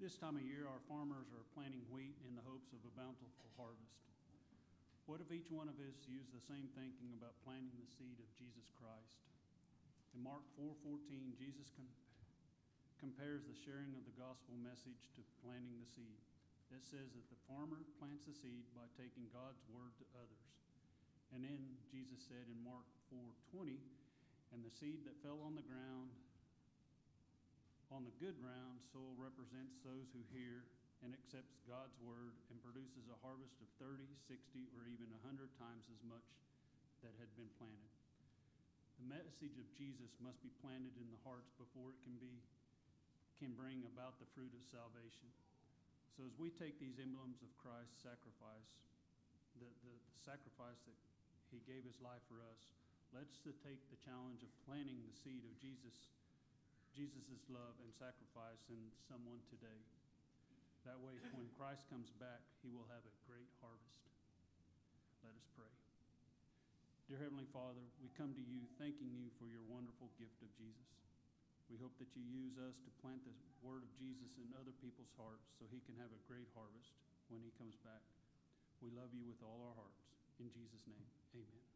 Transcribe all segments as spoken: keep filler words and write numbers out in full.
This time of year, our farmers are planting wheat in the hopes of a bountiful harvest. What if each one of us used the same thinking about planting the seed of Jesus Christ? In Mark four fourteen, Jesus com- compares the sharing of the gospel message to planting the seed. It says that the farmer plants the seed by taking God's word to others. And then Jesus said in Mark four twenty, and the seed that fell on the ground, on the good ground, soil represents those who hear and accepts God's word and produces a harvest of thirty, sixty, or even one hundred times as much that had been planted. The message of Jesus must be planted in the hearts before it can be can bring about the fruit of salvation. So as we take these emblems of Christ's sacrifice, the, the, the sacrifice that he gave his life for us, let's to take the challenge of planting the seed of Jesus, Jesus' love and sacrifice in someone today. That way, when Christ comes back, he will have a great harvest. Let us pray. Dear Heavenly Father, we come to you thanking you for your wonderful gift of Jesus. We hope that you use us to plant the word of Jesus in other people's hearts so he can have a great harvest when he comes back. We love you with all our hearts. In Jesus' name, amen.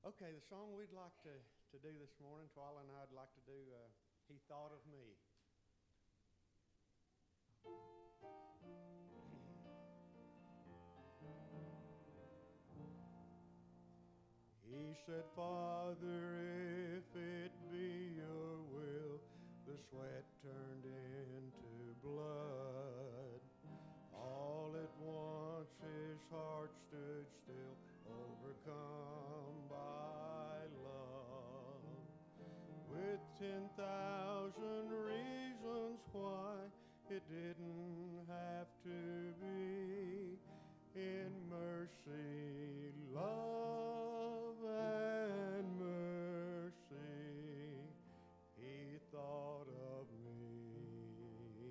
Okay, the song we'd like to, to do this morning, Twyla and I'd like to do uh, He Thought of Me. He said, Father, if it be your will, the sweat turned into blood. All at once his heart stood still, overcome by love. With ten thousand reasons why it didn't have to be, in mercy, love, and mercy, he thought of me.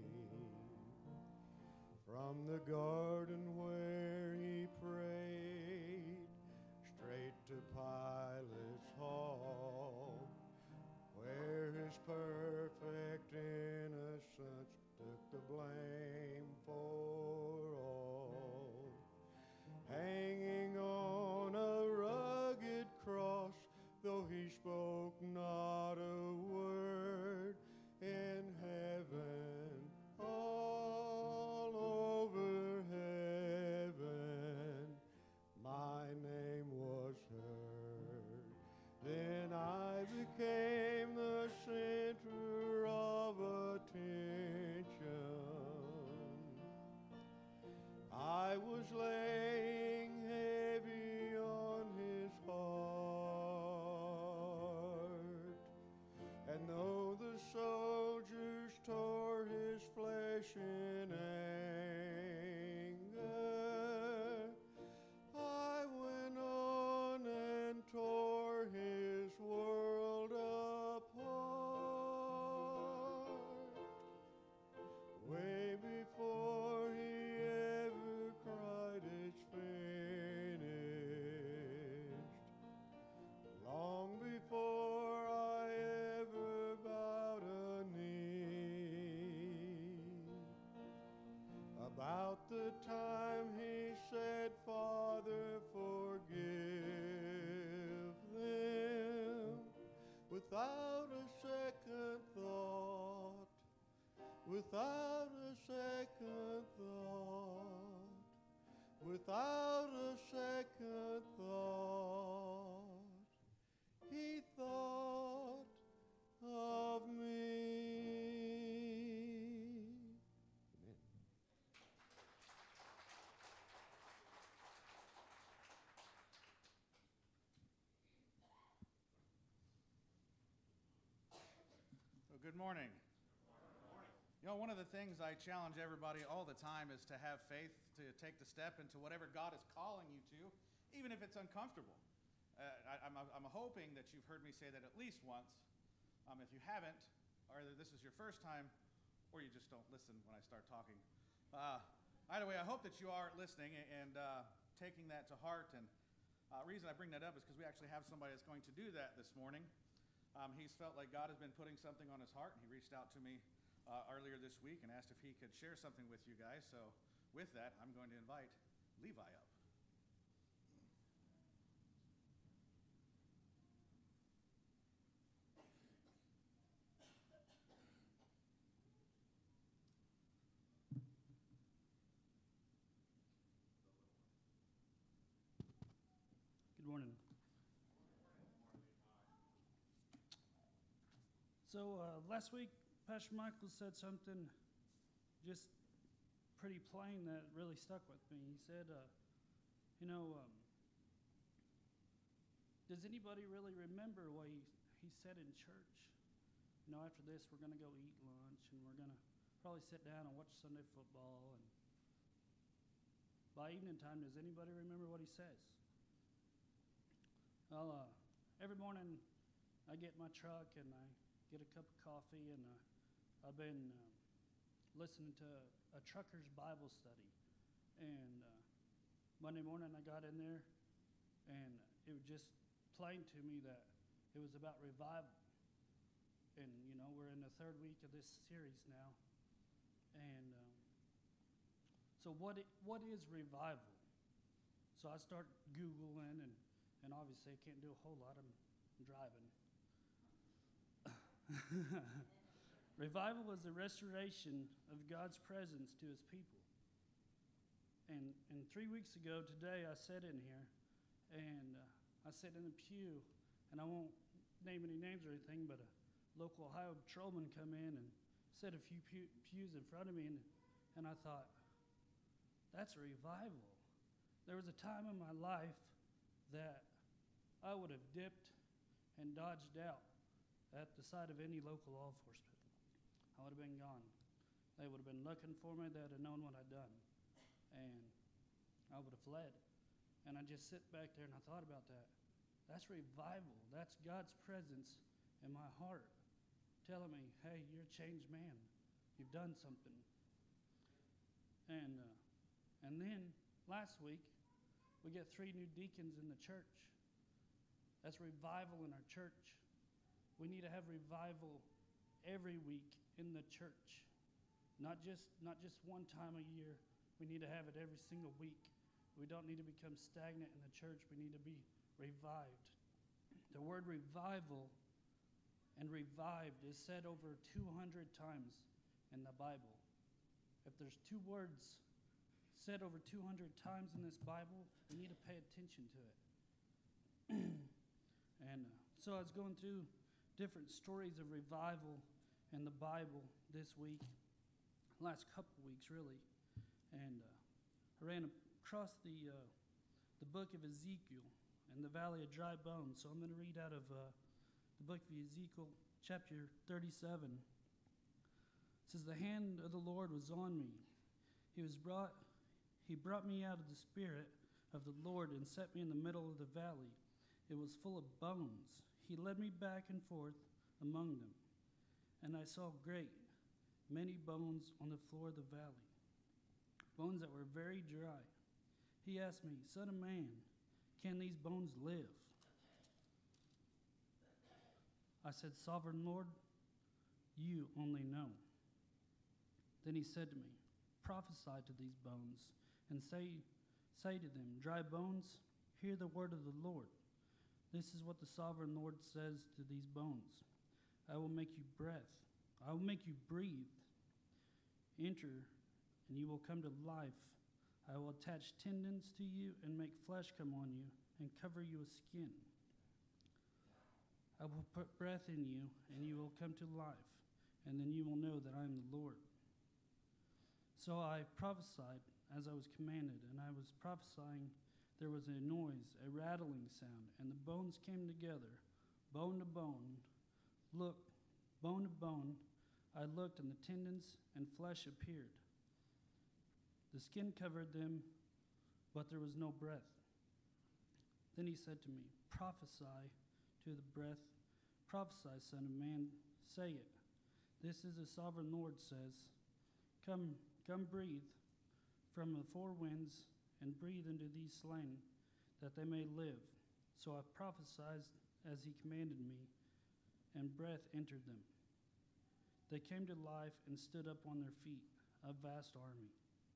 From the garden where he prayed, straight to Pilate's hall, where his perfect innocence took the blame for all. Hanging on a rugged cross, though he spoke not a word, in heaven, all over heaven, my name was heard. Then I became the center of attention. I was laying heavy on his heart, and though the soldiers tore his flesh in anger, I went on and tore his world apart. Way before he ever cried it's finished, long before I ever bowed a knee, about the time he said, Father, forgive them, without a second thought, without a second thought, without a second thought, he thought of me. Amen. Well, good morning. You know, one of the things I challenge everybody all the time is to have faith, to take the step into whatever God is calling you to, even if it's uncomfortable. Uh, I, I'm, I'm hoping that you've heard me say that at least once. Um, if you haven't, or either this is your first time, or you just don't listen when I start talking. Uh, either way, I hope that you are listening and uh, taking that to heart. And the uh, reason I bring that up is because we actually have somebody that's going to do that this morning. Um, he's felt like God has been putting something on his heart, and he reached out to me Uh, earlier this week and asked if he could share something with you guys. So with that, I'm going to invite Levi up. Good morning. So uh, last week, Pastor Michael said something just pretty plain that really stuck with me. He said, uh, you know, um, does anybody really remember what he, he said in church? You know, after this, we're going to go eat lunch, and we're going to probably sit down and watch Sunday football. And by evening time, does anybody remember what he says? Well, uh, every morning I get in my truck and I get a cup of coffee, and uh, I've been um, listening to a trucker's Bible study. And uh, Monday morning I got in there, and it was just plain to me that it was about revival. And, you know, we're in the third week of this series now. And um, so what it, what is revival? So I start Googling, and, and obviously I can't do a whole lot. I'm driving. Revival was the restoration of God's presence to his people. And, and three weeks ago today, I sat in here, and uh, I sat in the pew, and I won't name any names or anything, but a local Ohio patrolman come in and set a few pew, pews in front of me, and, and I thought, that's a revival. There was a time in my life that I would have dipped and dodged out at the sight of any local law enforcement. I would have been gone. They would have been looking for me. They would have known what I'd done. And I would have fled. And I just sit back there and I thought about that. That's revival. That's God's presence in my heart telling me, hey, you're a changed man. You've done something. And, uh, and then last week, we get three new deacons in the church. That's revival in our church. We need to have revival every week in the church. Not just, not just one time a year. We need to have it every single week. We don't need to become stagnant in the church. We need to be revived. The word revival and revived is said over two hundred times in the Bible. If there's two words said over two hundred times in this Bible, we need to pay attention to it. And uh, so I was going through different stories of revival in the Bible this week, last couple weeks really, and uh, I ran across the uh, the book of Ezekiel and the Valley of Dry Bones. So I'm going to read out of uh, the book of Ezekiel, chapter thirty-seven. It says, "The hand of the Lord was on me. He was brought. He brought me out of the spirit of the Lord and set me in the middle of the valley. It was full of bones. He led me back and forth among them, and I saw great, many bones on the floor of the valley, bones that were very dry. He asked me, 'Son of man, can these bones live?' I said, 'Sovereign Lord, you only know.' Then he said to me, 'Prophesy to these bones, and say, say to them, dry bones, hear the word of the Lord. This is what the Sovereign Lord says to these bones. I will make you breath. I will make you breathe. Enter, and you will come to life. I will attach tendons to you and make flesh come on you and cover you with skin. I will put breath in you, and you will come to life, and then you will know that I am the Lord.' So I prophesied as I was commanded, and I was prophesying. There was a noise, a rattling sound, and the bones came together, bone to bone. Look, bone to bone. I looked, and the tendons and flesh appeared. The skin covered them, but there was no breath. Then he said to me, 'Prophesy to the breath. Prophesy, son of man, say it. This is the Sovereign Lord says, Come, come breathe from the four winds, and breathe into these slain, that they may live.' So I prophesied as he commanded me, and breath entered them. They came to life and stood up on their feet, a vast army.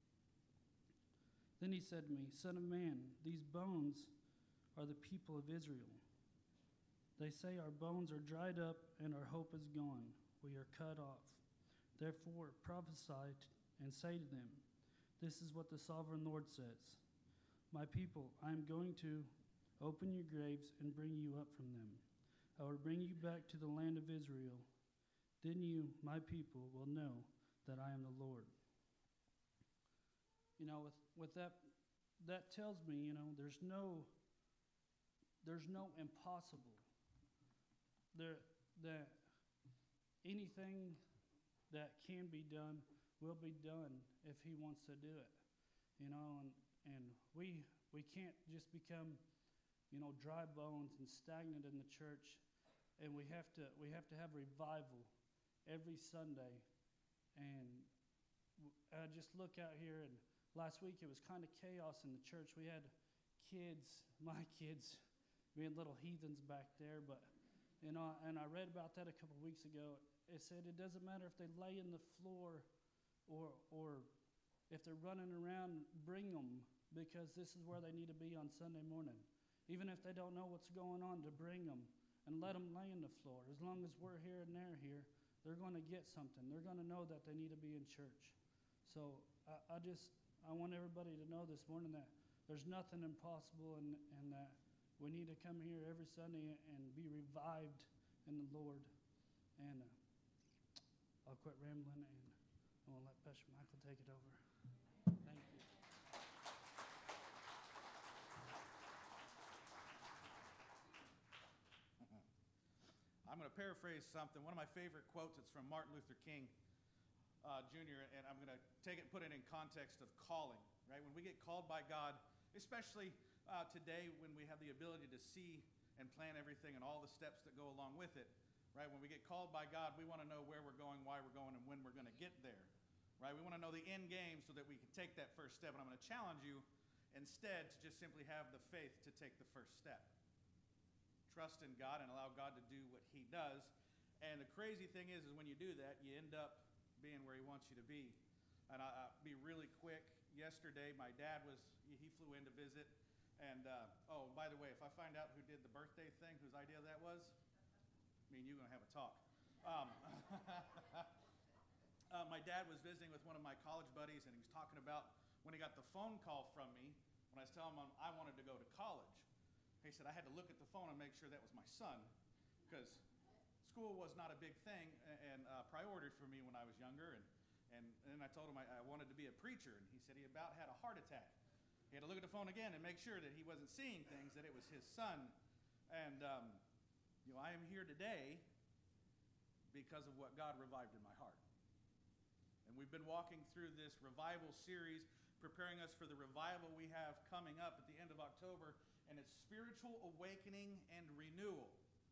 Then he said to me, 'Son of man, these bones are the people of Israel. They say, our bones are dried up and our hope is gone. We are cut off. Therefore prophesy and say to them, this is what the Sovereign Lord says. My people, I am going to open your graves and bring you up from them. I will bring you back to the land of Israel. Then you, my people, will know that I am the Lord.'" You know, with, with that, that tells me, you know, there's no, there's no impossible. There, that anything that can be done will be done if he wants to do it, you know, and, and we we can't just become, you know, dry bones and stagnant in the church, and we have to we have to have revival every Sunday. And I just look out here, and last week it was kind of chaos in the church. We had kids, my kids, being little heathens back there, but you know, and I read about that a couple of weeks ago. It said it doesn't matter if they lay in the floor or or if they're running around, bring them, because this is where they need to be on Sunday morning. even if they don't know what's going on, to bring them and let them lay in the floor. As long as we're here and they're here, they're going to get something. They're going to know that they need to be in church. So I, I just, I want everybody to know this morning that there's nothing impossible, and, and that we need to come here every Sunday and be revived in the Lord. And uh, I'll quit rambling, and I'm going to let Pastor Michael take it over. Thank you. I'm going to paraphrase something. One of my favorite quotes, it's from Martin Luther King uh, Junior, and I'm going to take it and put it in context of calling, right? When we get called by God, especially uh, today when we have the ability to see and plan everything and all the steps that go along with it, right? When we get called by God, we want to know where we're going, why we're going, and when we're going to get there, right? We want to know the end game so that we can take that first step. And I'm going to challenge you instead to just simply have the faith to take the first step. Trust in God and allow God to do what he does. And the crazy thing is, is when you do that, you end up being where he wants you to be. And I, I'll be really quick. Yesterday, my dad was, he flew in to visit. And, uh, oh, by the way, if I find out who did the birthday thing, whose idea that was, me and you are going to have a talk. Um, uh, my dad was visiting with one of my college buddies, and he was talking about when he got the phone call from me when I was telling him I wanted to go to college. He said, I had to look at the phone and make sure that was my son, because school was not a big thing and uh, priority for me when I was younger. And, and, and then I told him I, I wanted to be a preacher, and he said he about had a heart attack. He had to look at the phone again and make sure that he wasn't seeing things, that it was his son. And um, you know, I am here today because of what God revived in my heart. And we've been walking through this revival series, preparing us for the revival we have coming up at the end of October. And it's spiritual awakening and renewal.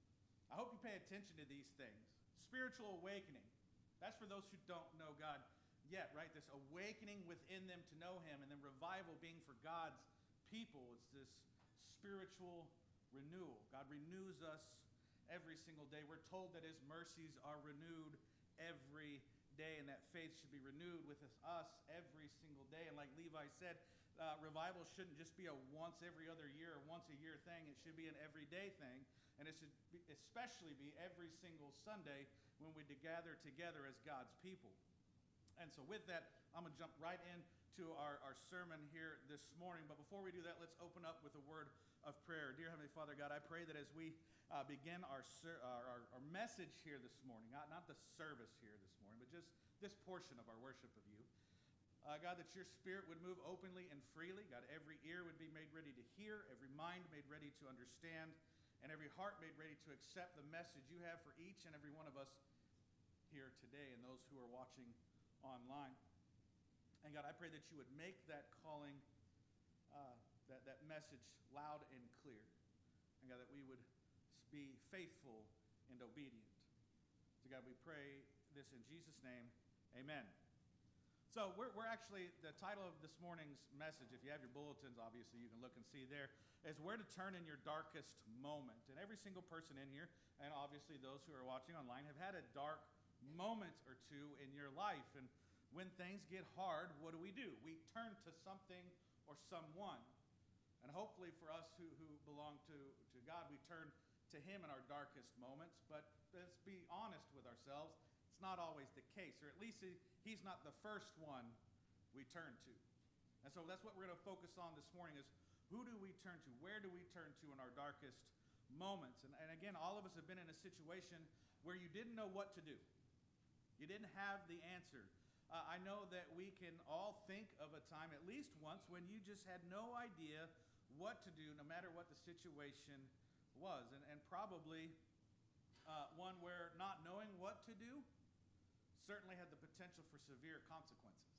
I hope you pay attention to these things. Spiritual awakening. That's for those who don't know God yet, right? This awakening within them to know him. And then revival being for God's people. It's this spiritual renewal. God renews us every single day. We're told that his mercies are renewed every day, and that faith should be renewed with us every single day. And like Levi said, Uh, revival shouldn't just be a once every other year or once a year thing. It should be an everyday thing. And it should be, especially be every single Sunday when we gather together as God's people. And so with that, I'm going to jump right into our, our sermon here this morning. But before we do that, let's open up with a word of prayer. Dear Heavenly Father God, I pray that as we uh, begin our, ser- our, our message here this morning, not, not the service here this morning, but just this portion of our worship of you, Uh, God, that your spirit would move openly and freely. God, every ear would be made ready to hear, every mind made ready to understand, and every heart made ready to accept the message you have for each and every one of us here today and those who are watching online. And God, I pray that you would make that calling, uh, that, that message loud and clear. And God, that we would be faithful and obedient. So God, we pray this in Jesus' name. Amen. So we're, we're actually, the title of this morning's message, if you have your bulletins, obviously you can look and see there, is Where to Turn in Your Darkest Moment. And every single person in here, and obviously those who are watching online, have had a dark moment or two in your life. And when things get hard, what do we do? We turn to something or someone. And hopefully for us who, who belong to, to God, we turn to him in our darkest moments. But let's be honest with ourselves. It's not always the case, or at least he's not the first one we turn to. And so that's what we're going to focus on this morning is who do we turn to? Where do we turn to in our darkest moments? And, and again, all of us have been in a situation where you didn't know what to do. You didn't have the answer. Uh, I know that we can all think of a time, at least once, when you just had no idea what to do, no matter what the situation was. And, and probably uh, one where not knowing what to do certainly had the potential for severe consequences.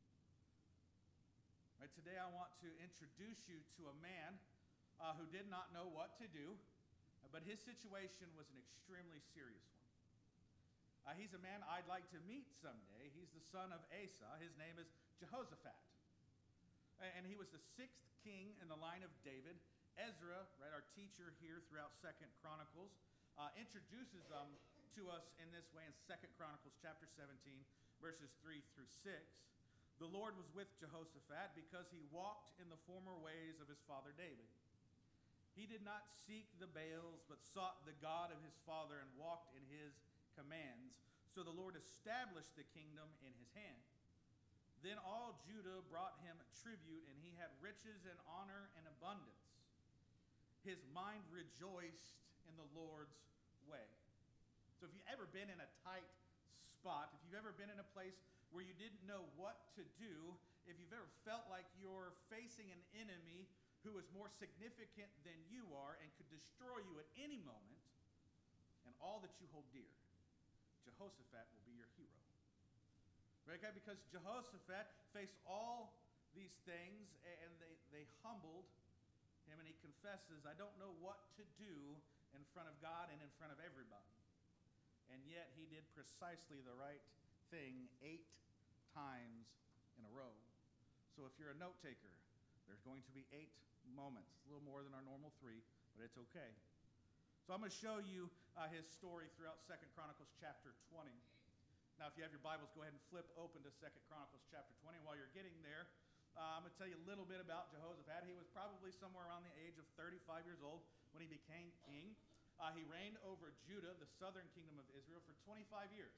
Right, today I want to introduce you to a man uh, who did not know what to do, but his situation was an extremely serious one. Uh, he's a man I'd like to meet someday. He's the son of Asa. His name is Jehoshaphat. And he was the sixth king in the line of David. Ezra, right, our teacher here throughout Second Chronicles, uh, introduces them to us in this way in Second Chronicles chapter seventeen, verses three through six. The Lord was with Jehoshaphat because he walked in the former ways of his father David. He did not seek the Baals, but sought the God of his father and walked in his commands. So the Lord established the kingdom in his hand. Then all Judah brought him tribute, and he had riches and honor and abundance. His mind rejoiced in the Lord's way. So if you've ever been in a tight spot, if you've ever been in a place where you didn't know what to do, if you've ever felt like you're facing an enemy who is more significant than you are and could destroy you at any moment, and all that you hold dear, Jehoshaphat will be your hero. Right? Okay? Because Jehoshaphat faced all these things, and they, they humbled him, and he confesses, I don't know what to do in front of God and in front of everybody. And yet he did precisely the right thing eight times in a row. So if you're a note taker, there's going to be eight moments, a little more than our normal three, but it's okay. So I'm going to show you uh, his story throughout Second Chronicles chapter twenty. Now, if you have your Bibles, go ahead and flip open to Second Chronicles chapter twenty. While you're getting there, uh, I'm going to tell you a little bit about Jehoshaphat. He was probably somewhere around the age of thirty-five years old when he became king. Uh, he reigned over Judah, the southern kingdom of Israel, for twenty-five years.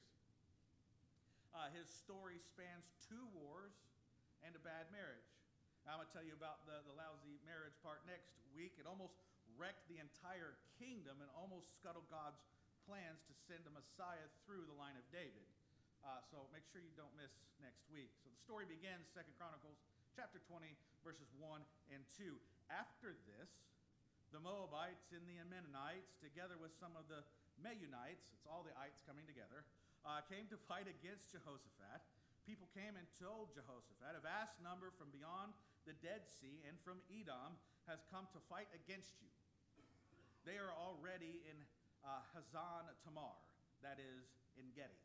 Uh, his story spans two wars and a bad marriage. Now, I'm going to tell you about the, the lousy marriage part next week. It almost wrecked the entire kingdom and almost scuttled God's plans to send a Messiah through the line of David. Uh, so make sure you don't miss next week. So the story begins, Second Chronicles chapter twenty, verses one and two. After this, the Moabites and the Ammonites, together with some of the Meunites, it's all the ites coming together, uh, came to fight against Jehoshaphat. People came and told Jehoshaphat, a vast number from beyond the Dead Sea and from Edom has come to fight against you. They are already in uh, Hazan Tamar, that is, in Gedi.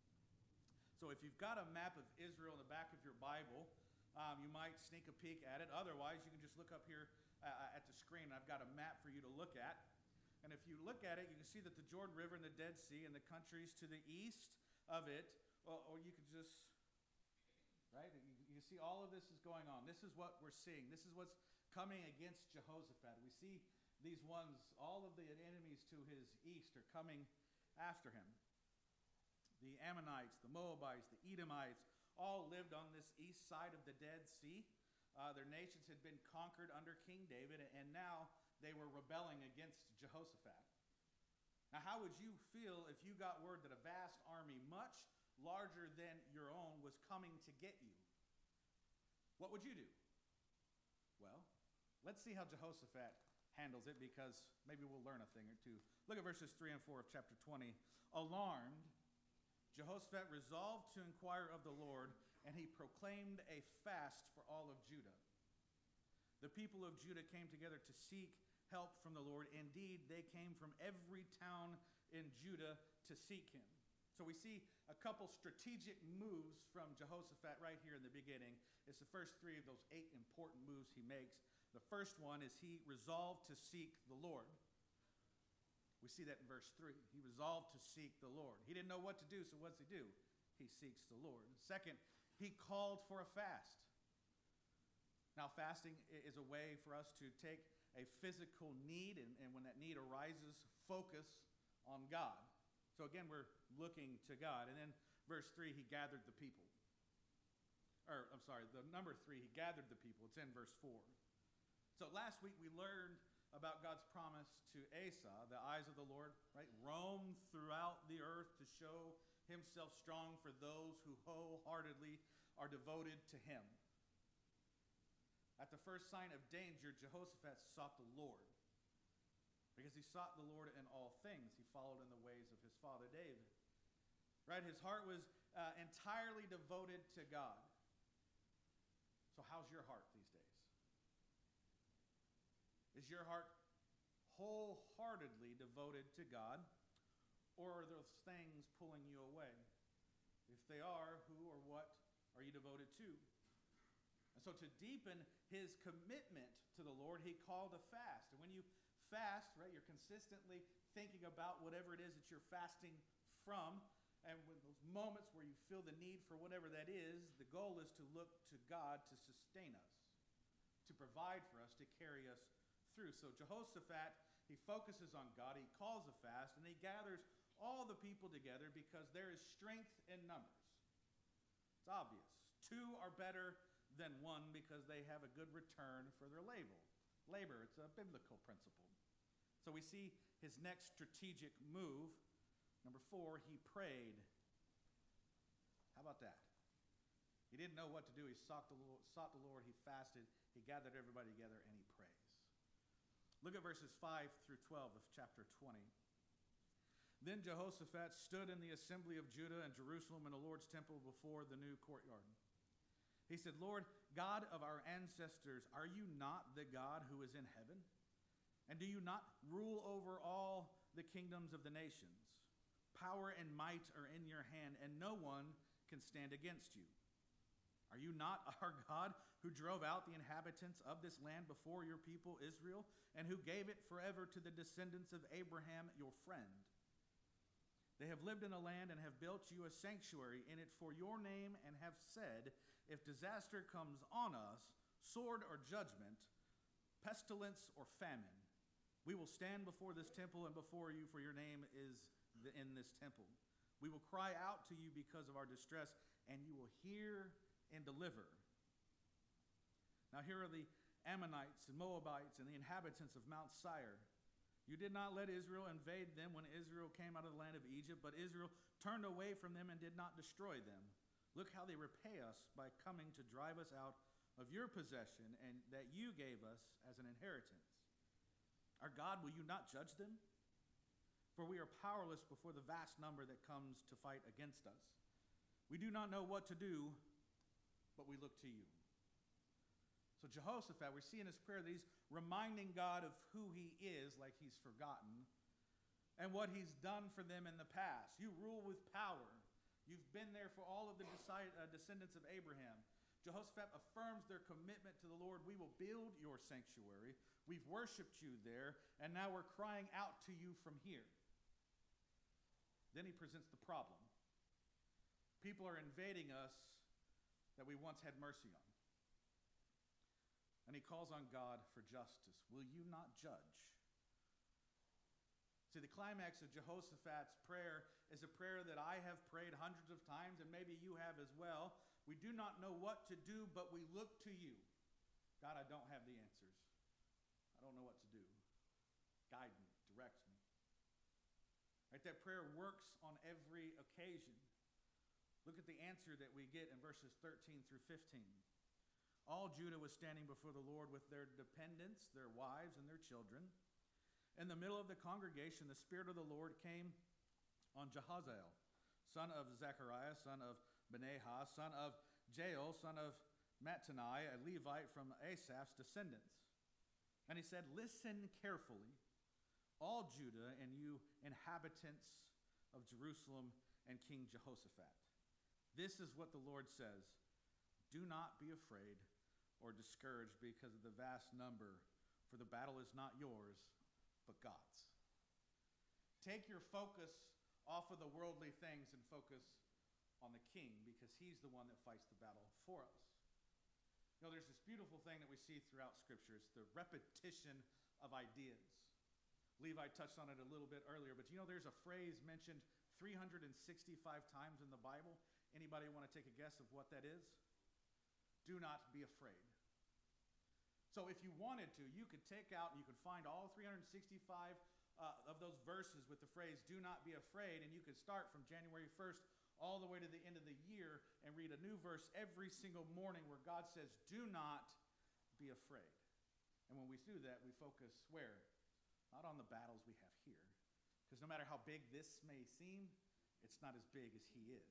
So if you've got a map of Israel in the back of your Bible, um, you might sneak a peek at it. Otherwise, you can just look up here uh, at the screen. I've got a map for you to look at. And if you look at it, you can see that the Jordan River and the Dead Sea and the countries to the east of it, or, or you could just, right? You, you see all of this is going on. This is what we're seeing. This is what's coming against Jehoshaphat. We see these ones, all of the enemies to his east are coming after him. The Ammonites, the Moabites, the Edomites, all lived on this east side of the Dead Sea. Uh, their nations had been conquered under King David, and now they were rebelling against Jehoshaphat. Now, how would you feel if you got word that a vast army, much larger than your own, was coming to get you? What would you do? Well, let's see how Jehoshaphat handles it, because maybe we'll learn a thing or two. Look at verses three and four of chapter twenty. Alarmed, Jehoshaphat resolved to inquire of the Lord, and he proclaimed a fast for all of Judah. The people of Judah came together to seek help from the Lord. Indeed, they came from every town in Judah to seek him. So we see a couple strategic moves from Jehoshaphat right here in the beginning. It's the first three of those eight important moves he makes. The first one is he resolved to seek the Lord. We see that in verse three. He resolved to seek the Lord. He didn't know what to do, so what's he do? He seeks the Lord. Second, he called for a fast. Now, fasting is a way for us to take a physical need, and, and when that need arises, focus on God. So again, we're looking to God. And then verse three, he gathered the people. Or, I'm sorry, the number three, he gathered the people. It's in verse four. So last week we learned about God's promise to Asa, the eyes of the Lord, right? Roam throughout the earth to show himself strong for those who wholeheartedly are devoted to him. At the first sign of danger, Jehoshaphat sought the Lord. Because he sought the Lord in all things. He followed in the ways of his father David. Right? His heart was uh, entirely devoted to God. So how's your heart these days? Is your heart wholeheartedly devoted to God? Or are those things pulling you away? If they are, who or what are you devoted to? And so to deepen his commitment to the Lord, he called a fast. And when you fast, right, you're consistently thinking about whatever it is that you're fasting from. And when those moments where you feel the need for whatever that is, the goal is to look to God to sustain us, to provide for us, to carry us through. So Jehoshaphat, he focuses on God, he calls a fast, and he gathers all the people together because there is strength in numbers. It's obvious. Two are better than one because they have a good return for their labor. Labor, it's a biblical principle. So we see his next strategic move. Number four, he prayed. How about that? He didn't know what to do. He sought the Lord, sought the Lord. He fasted. He gathered everybody together, and he prays. Look at verses five through twelve of chapter twenty. Then Jehoshaphat stood in the assembly of Judah and Jerusalem in the Lord's temple before the new courtyard. He said, Lord, God of our ancestors, are you not the God who is in heaven? And do you not rule over all the kingdoms of the nations? Power and might are in your hand, and no one can stand against you. Are you not our God who drove out the inhabitants of this land before your people Israel, and who gave it forever to the descendants of Abraham, your friend? They have lived in a land and have built you a sanctuary in it for your name, and have said, if disaster comes on us, sword or judgment, pestilence or famine, we will stand before this temple and before you, for your name is in this temple. We will cry out to you because of our distress, and you will hear and deliver. Now here are the Ammonites and Moabites and the inhabitants of Mount Seir. You did not let Israel invade them when Israel came out of the land of Egypt, but Israel turned away from them and did not destroy them. Look how they repay us by coming to drive us out of your possession, and that you gave us as an inheritance. Our God, will you not judge them? For we are powerless before the vast number that comes to fight against us. We do not know what to do, but we look to you. So Jehoshaphat, we see in his prayer that he's reminding God of who he is, like he's forgotten, and what he's done for them in the past. You rule with power. You've been there for all of the descendants of Abraham. Jehoshaphat affirms their commitment to the Lord. We will build your sanctuary. We've worshiped you there, and now we're crying out to you from here. Then he presents the problem. People are invading us that we once had mercy on. And he calls on God for justice. Will you not judge? See, the climax of Jehoshaphat's prayer is a prayer that I have prayed hundreds of times, and maybe you have as well. We do not know what to do, but we look to you. God, I don't have the answers. I don't know what to do. Guide me, direct me. Right, that prayer works on every occasion. Look at the answer that we get in verses thirteen through fifteen. All Judah was standing before the Lord with their dependents, their wives, and their children. In the middle of the congregation, the Spirit of the Lord came on Jehaziel, son of Zechariah, son of Benaiah, son of Jael, son of Mattaniah, a Levite from Asaph's descendants. And he said, listen carefully, all Judah and you inhabitants of Jerusalem and King Jehoshaphat. This is what the Lord says. Do not be afraid or discouraged because of the vast number, for the battle is not yours, but God's. Take your focus off of the worldly things and focus on the king, because he's the one that fights the battle for us. You know, there's this beautiful thing that we see throughout Scripture. It's the repetition of ideas. Levi touched on it a little bit earlier, but you know there's a phrase mentioned three hundred sixty-five times in the Bible. Anybody want to take a guess of what that is? Do not be afraid. So if you wanted to, you could take out and you could find all three hundred sixty-five uh, of those verses with the phrase, do not be afraid, and you could start from January first all the way to the end of the year and read a new verse every single morning where God says, do not be afraid. And when we do that, we focus where? Not on the battles we have here. Because no matter how big this may seem, it's not as big as he is.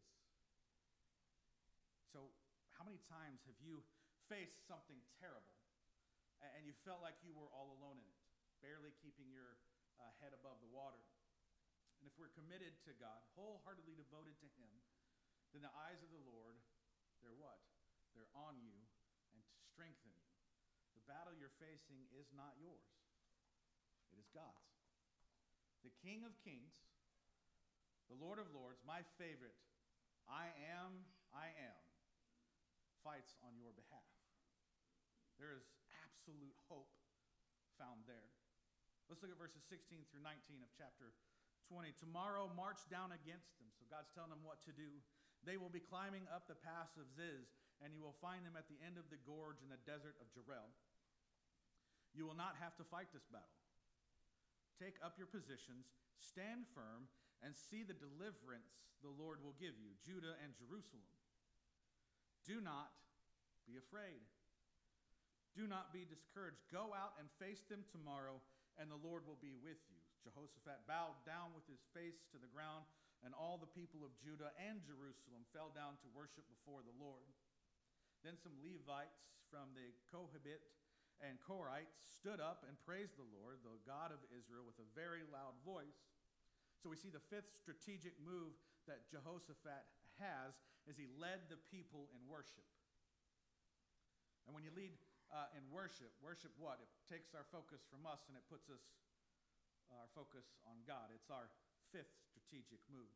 So how many times have you faced something terrible and you felt like you were all alone in it, barely keeping your uh, head above the water? And if we're committed to God, wholeheartedly devoted to him, then the eyes of the Lord, they're what? They're on you and to strengthen you. The battle you're facing is not yours. It is God's. The King of Kings, the Lord of Lords, my favorite, I am, I am, fights on your behalf. There is absolute hope found there. Let's look at verses sixteen through nineteen of chapter twenty. Tomorrow march down against them. So God's telling them what to do. They will be climbing up the pass of Ziz, and you will find them at the end of the gorge in the desert of Jerel. You will not have to fight this battle. Take up your positions, stand firm, and see the deliverance the Lord will give you, Judah and Jerusalem. Do not be afraid. Do not be discouraged. Go out and face them tomorrow, and the Lord will be with you. Jehoshaphat bowed down with his face to the ground, and all the people of Judah and Jerusalem fell down to worship before the Lord. Then some Levites from the Kohabit and Korites stood up and praised the Lord, the God of Israel, with a very loud voice. So we see the fifth strategic move that Jehoshaphat has is he led the people in worship. And when you lead uh, in worship, worship what? It takes our focus from us and it puts us our focus on God. It's our fifth strategic move.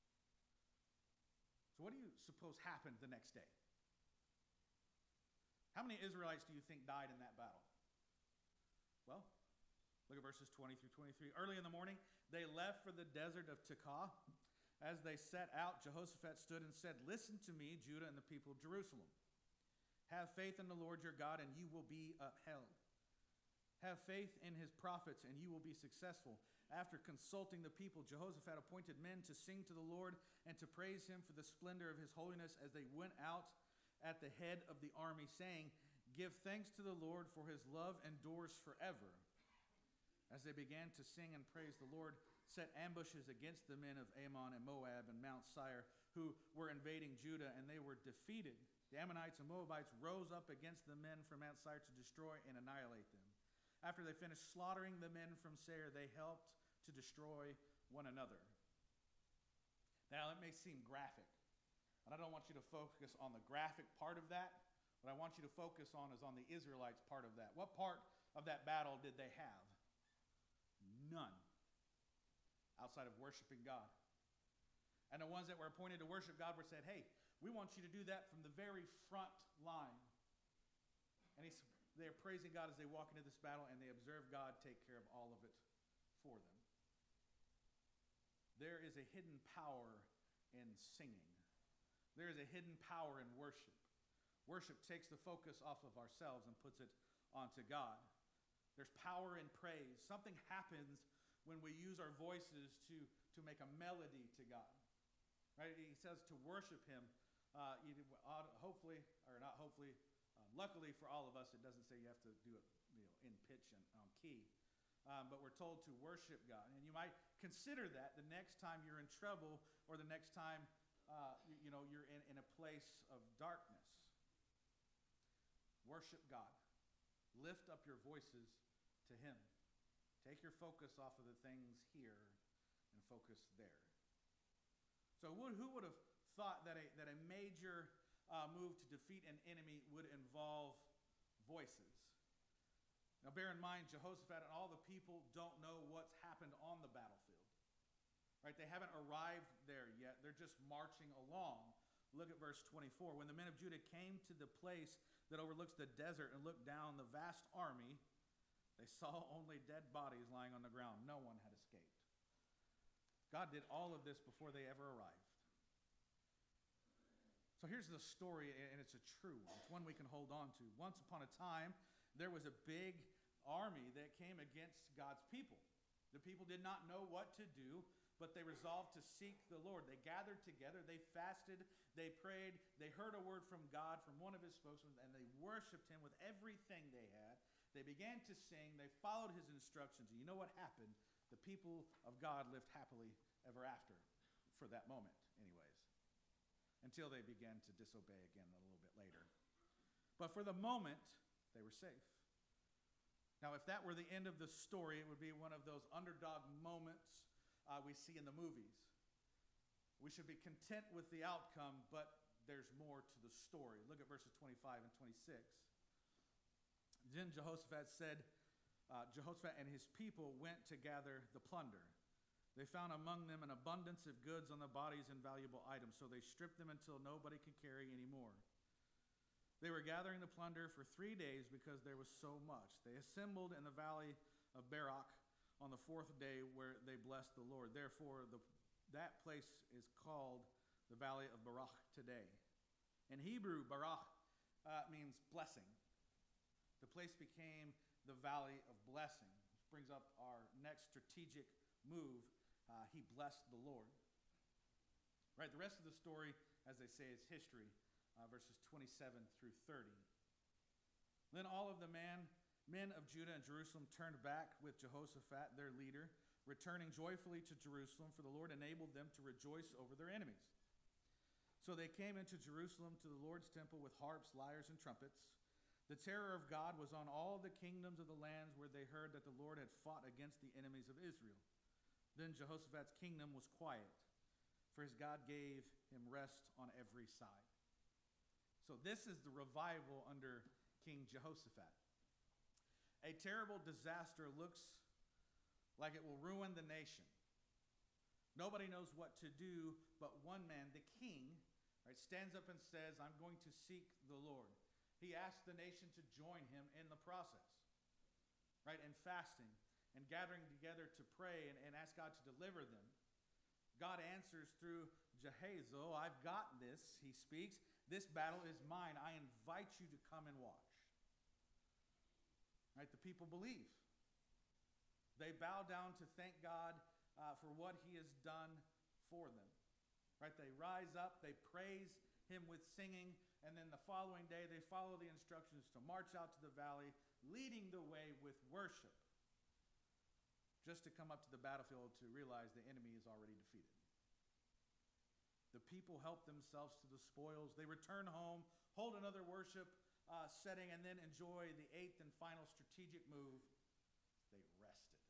So what do you suppose happened the next day? How many Israelites do you think died in that battle? Well, look at verses twenty through twenty-three. Early in the morning, they left for the desert of Tekoa. As they set out, Jehoshaphat stood and said, "Listen to me, Judah and the people of Jerusalem. Have faith in the Lord your God, and you will be upheld. Have faith in his prophets, and you will be successful." After consulting the people, Jehoshaphat appointed men to sing to the Lord and to praise him for the splendor of his holiness as they went out at the head of the army, saying, "Give thanks to the Lord, for his love endures forever." As they began to sing and praise, the Lord set ambushes against the men of Ammon and Moab and Mount Seir, who were invading Judah, and they were defeated. The Ammonites and Moabites rose up against the men from Mount Seir to destroy and annihilate them. After they finished slaughtering the men from Seir, they helped to destroy one another. Now, it may seem graphic, and I don't want you to focus on the graphic part of that. What I want you to focus on is on the Israelites part of that. What part of that battle did they have? None. Outside of worshiping God. And the ones that were appointed to worship God were said, "Hey, we want you to do that from the very front line." And he's, they're praising God as they walk into this battle, and they observe God take care of all of it for them. There is a hidden power in singing. There is a hidden power in worship. Worship takes the focus off of ourselves and puts it onto God. There's power in praise. Something happens when we use our voices to, to make a melody to God. Right? He says to worship him, uh, you, hopefully, or not hopefully, uh, luckily for all of us, it doesn't say you have to do it you know, in pitch and on key. Um, but we're told to worship God. And you might consider that the next time you're in trouble or the next time uh, you, you know, you're in, in a place of darkness. Worship God. Lift up your voices to him. Take your focus off of the things here and focus there. So who, who would have thought that a, that a major uh, move to defeat an enemy would involve voices? Now bear in mind, Jehoshaphat and all the people don't know what's happened on the battlefield. Right? They haven't arrived there yet. They're just marching along. Look at verse twenty-four. When the men of Judah came to the place that overlooks the desert and looked down the vast army, they saw only dead bodies lying on the ground. No one had escaped. God did all of this before they ever arrived. So here's the story, and it's a true one. It's one we can hold on to. Once upon a time, there was a big army that came against God's people. The people did not know what to do, but they resolved to seek the Lord. They gathered together, they fasted, they prayed, they heard a word from God, from one of his spokesmen, and they worshiped him with everything they had. They began to sing, they followed his instructions, and you know what happened? The people of God lived happily ever after, for that moment anyways, until they began to disobey again a little bit later. But for the moment, they were safe. Now, if that were the end of the story, it would be one of those underdog moments uh, we see in the movies. We should be content with the outcome, but there's more to the story. Look at verses twenty-five and twenty-six. Then Jehoshaphat said, uh, Jehoshaphat and his people went to gather the plunder. They found among them an abundance of goods on the bodies and valuable items, so they stripped them until nobody could carry any more. They were gathering the plunder for three days because there was so much. They assembled in the valley of Barak on the fourth day where they blessed the Lord. Therefore, the, that place is called the Valley of Barak today. In Hebrew, Barak uh, means blessing. The place became the Valley of Blessing, which brings up our next strategic move. Uh, he blessed the Lord. Right, the rest of the story, as they say, is history. Uh, verses twenty-seven through thirty. Then all of the man, men of Judah and Jerusalem turned back with Jehoshaphat, their leader, returning joyfully to Jerusalem, for the Lord enabled them to rejoice over their enemies. So they came into Jerusalem to the Lord's temple with harps, lyres, and trumpets. The terror of God was on all the kingdoms of the lands where they heard that the Lord had fought against the enemies of Israel. Then Jehoshaphat's kingdom was quiet, for his God gave him rest on every side. So this is the revival under King Jehoshaphat. A terrible disaster looks like it will ruin the nation. Nobody knows what to do, but one man, the king, right, stands up and says, I'm going to seek the Lord. He asks the nation to join him in the process, right, in fasting and gathering together to pray and, and ask God to deliver them. God answers through Jehazel, I've got this, he speaks. This battle is mine. I invite you to come and watch. Right? The people believe. They bow down to thank God uh, for what he has done for them. Right? They rise up, they praise him with singing, and then the following day they follow the instructions to march out to the valley, leading the way with worship, just to come up to the battlefield to realize the enemy is already defeated. The people help themselves to the spoils. They return home, hold another worship uh, setting, and then enjoy the eighth and final strategic move. They rested.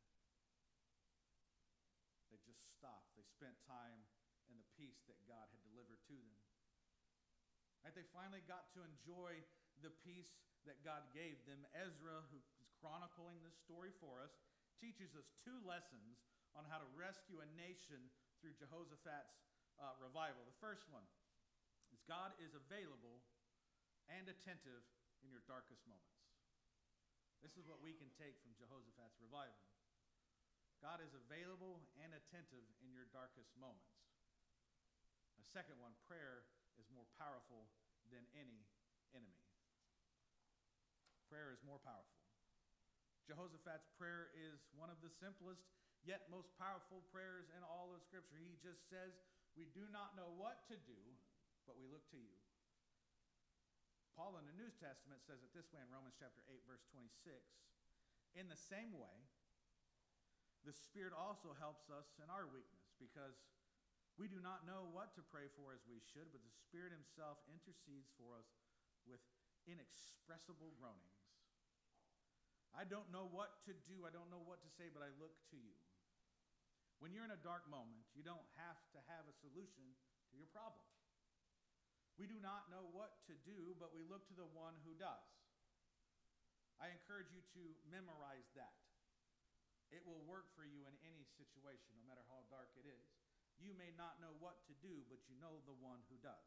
They just stopped. They spent time in the peace that God had delivered to them. Right? They finally got to enjoy the peace that God gave them. Ezra, who is chronicling this story for us, teaches us two lessons on how to rescue a nation through Jehoshaphat's Uh, revival. The first one is God is available and attentive in your darkest moments. This is what we can take from Jehoshaphat's revival. God is available and attentive in your darkest moments. A second one, prayer is more powerful than any enemy. Prayer is more powerful. Jehoshaphat's prayer is one of the simplest yet most powerful prayers in all of Scripture. He just says, we do not know what to do, but we look to you. Paul in the New Testament says it this way in Romans chapter eight, verse twenty-six. In the same way, the Spirit also helps us in our weakness, because we do not know what to pray for as we should, but the Spirit himself intercedes for us with inexpressible groanings. I don't know what to do. I don't know what to say, but I look to you. When you're in a dark moment, you don't have to have a solution to your problem. We do not know what to do, but we look to the one who does. I encourage you to memorize that. It will work for you in any situation, no matter how dark it is. You may not know what to do, but you know the one who does.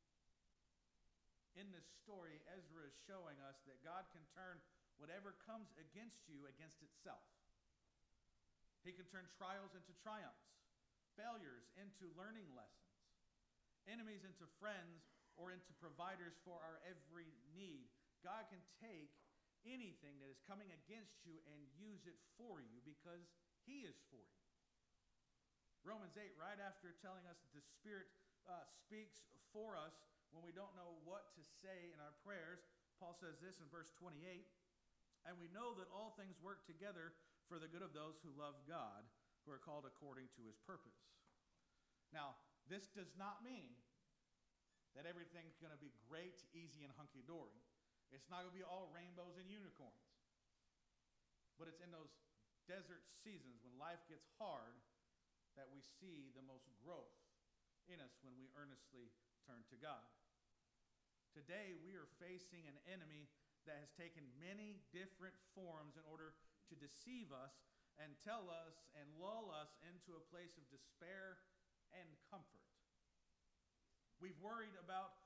In this story, Ezra is showing us that God can turn whatever comes against you against itself. He can turn trials into triumphs, failures into learning lessons, enemies into friends, or into providers for our every need. God can take anything that is coming against you and use it for you because he is for you. Romans eight, right after telling us that the Spirit uh, speaks for us when we don't know what to say in our prayers, Paul says this in verse twenty-eight, and we know that all things work together for the good of those who love God, who are called according to his purpose. Now, this does not mean that everything's going to be great, easy, and hunky-dory. It's not going to be all rainbows and unicorns. But it's in those desert seasons when life gets hard that we see the most growth in us when we earnestly turn to God. Today, we are facing an enemy that has taken many different forms in order to deceive us and tell us and lull us into a place of despair and comfort. We've worried about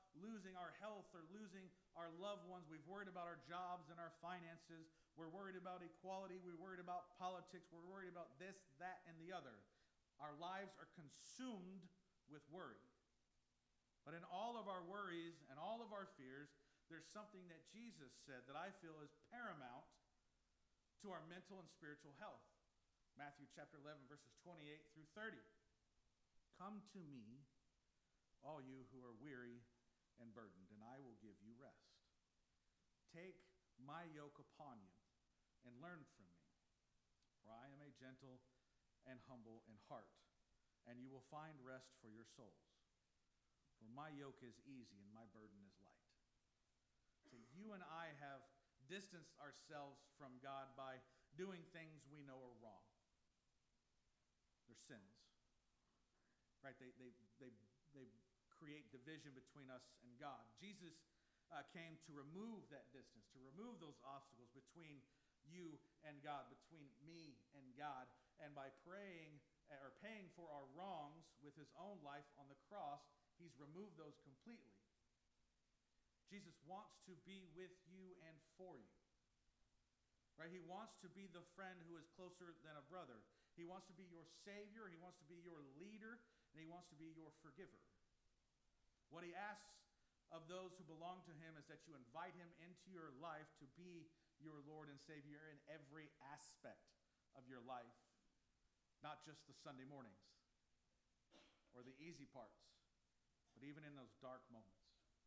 losing our health or losing our loved ones. We've worried about our jobs and our finances. We're worried about equality. We're worried about politics. We're worried about this, that, and the other. Our lives are consumed with worry. But in all of our worries and all of our fears, there's something that Jesus said that I feel is paramount to our mental and spiritual health. Matthew chapter eleven, verses twenty-eight through thirty. Come to me, all you who are weary and burdened, and I will give you rest. Take my yoke upon you and learn from me, for I am a gentle and humble in heart, and you will find rest for your souls. For my yoke is easy and my burden is light. So you and I have distanced ourselves from God by doing things we know are wrong. They're sins. Right? They, they, they, they create division between us and God. Jesus uh, came to remove that distance, to remove those obstacles between you and God, between me and God. And by praying or paying for our wrongs with his own life on the cross, he's removed those completely. Jesus wants to be with you and for you. Right? He wants to be the friend who is closer than a brother. He wants to be your Savior. He wants to be your leader. And he wants to be your forgiver. What he asks of those who belong to him is that you invite him into your life to be your Lord and Savior in every aspect of your life. Not just the Sunday mornings or the easy parts, but even in those dark moments.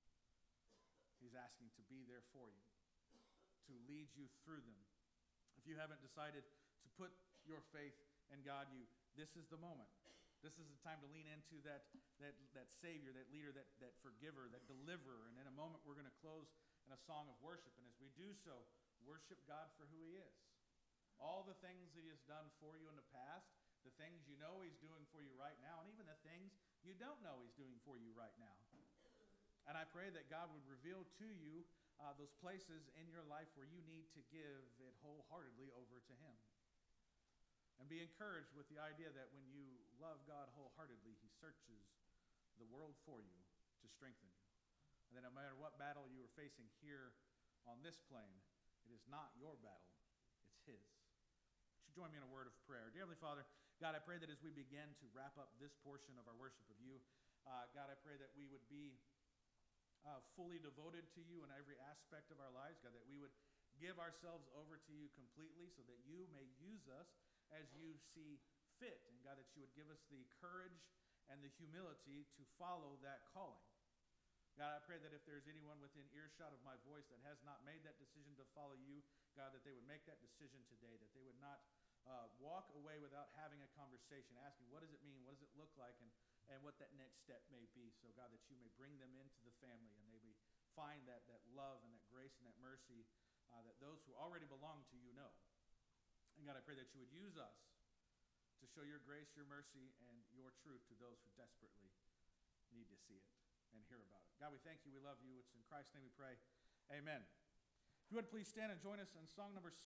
He's asking to be there for you, to lead you through them. If you haven't decided to put your faith in God, you this is the moment. This is the time to lean into that, that, that Savior, that leader, that, that forgiver, that deliverer. And in a moment, we're going to close in a song of worship. And as we do so, worship God for who he is. All the things that he has done for you in the past, the things you know he's doing for you right now, and even the things you don't know he's doing for you right now. And I pray that God would reveal to you uh, those places in your life where you need to give it wholeheartedly over to him. And be encouraged with the idea that when you love God wholeheartedly, he searches the world for you to strengthen you. And that no matter what battle you are facing here on this plane, it is not your battle, it's his. Would you join me in a word of prayer? Dear Heavenly Father, God, I pray that as we begin to wrap up this portion of our worship of you, uh, God, I pray that we would be uh, fully devoted to you in every aspect of our lives. God, that we would give ourselves over to you completely so that you may use us as you see fit. And God, that you would give us the courage and the humility to follow that calling. God, I pray that if there's anyone within earshot of my voice that has not made that decision to follow you, God, that they would make that decision today, that they would not uh, walk away without having a conversation, asking, what does it mean? What does it look like? And, and what that next step may be. So, God, that you may bring them into the family and they may find that, that love and that grace and that mercy uh, that those who already belong to you know. And God, I pray that you would use us to show your grace, your mercy, and your truth to those who desperately need to see it and hear about it. God, we thank you. We love you. It's in Christ's name we pray. Amen. If you would please stand and join us in song number